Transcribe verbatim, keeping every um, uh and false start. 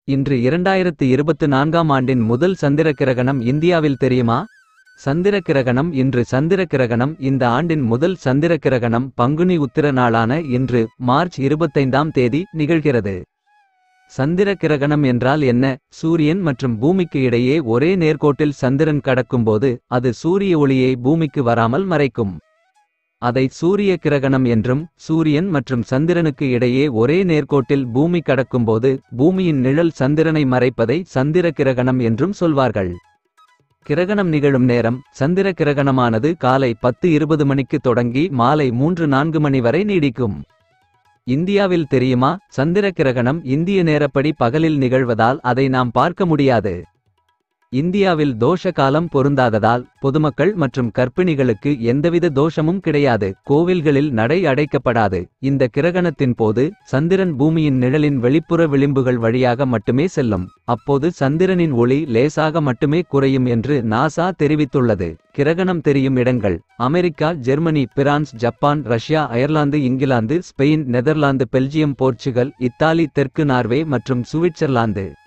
இன்று இரண்டாயிரத்து இருபத்து நான்காம் ஆண்டின் முதல் சந்திரக்கிரகணம் இந்தியாவில் தெரியுமா? சந்திரக்கிரகணம் இன்று சந்திரக்கிரகணம் இந்த ஆண்டின் முதல் சந்திரக்கிரகணம் பங்குனி உத்திர நாளான இன்று மார்ச் இருபத்தைந்தாம் தேதி நிகழ்கிறது. சந்திரக்கிரகணம் என்றால் என்ன? சூரியன் மற்றும் பூமிக்கு இடையே ஒரே நேர்கோட்டில் சந்திரன் கடக்கும்போது அது சூரிய ஒளியை பூமிக்கு வராமல் மறைக்கும். அதை சூரிய கிரகணம் என்றும், சூரியன் மற்றும் சந்திரனுக்கு இடையே ஒரே நேர்கோட்டில் பூமி கடக்கும்போது பூமியின் நிழல் சந்திரனை மறைப்பதை சந்திர கிரகணம் என்றும் சொல்வார்கள். கிரகணம் நிகழும் நேரம் சந்திர கிரகணமானது காலை பத்து இருபது மணிக்கு தொடங்கி மாலை மூன்று நான்கு மணி வரை நீடிக்கும். இந்தியாவில் தெரியுமா? சந்திர கிரகணம் இந்திய நேரப்படி பகலில் நிகழ்வதால் அதை நாம் பார்க்க முடியாது. இந்தியாவில் தோஷ காலம் பொருந்தாததால் பொதுமக்கள் மற்றும் கர்ப்பிணிகளுக்கு எந்தவித தோஷமும் கிடையாது. கோவில்களில் நடை அடைக்கப்படாது. இந்த கிரகணத்தின் போது சந்திரன் பூமியின் நிழலின் வெளிப்புற விளிம்புகள் வழியாக மட்டுமே செல்லும். அப்போது சந்திரனின் ஒளி லேசாக மட்டுமே குறையும் என்று நாசா தெரிவித்துள்ளது. கிரகணம் தெரியும் இடங்கள்: America, Germany, France, Japan, Russia, Ireland, England, Spain, Netherlands, Belgium, Portugal, Italy, தெற்கு நார்வே மற்றும் சுவிட்சர்லாந்து.